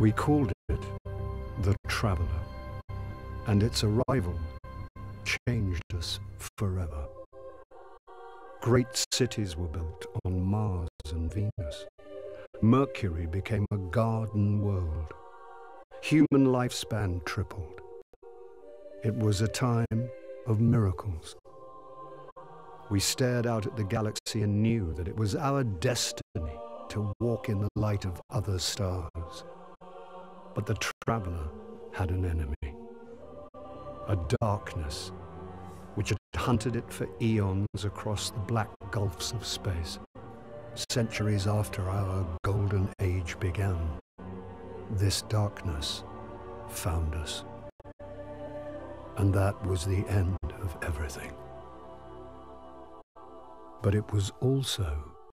We called it the Traveller, and its arrival changed us forever. Great cities were built on Mars and Venus. Mercury became a garden world. Human lifespan tripled. It was a time of miracles. We stared out at the galaxy and knew that it was our destiny to walk in the light of other stars. But the Traveller had an enemy, a darkness which had hunted it for eons across the black gulfs of space, centuries after our golden age began. This darkness found us, and that was the end of everything. But it was also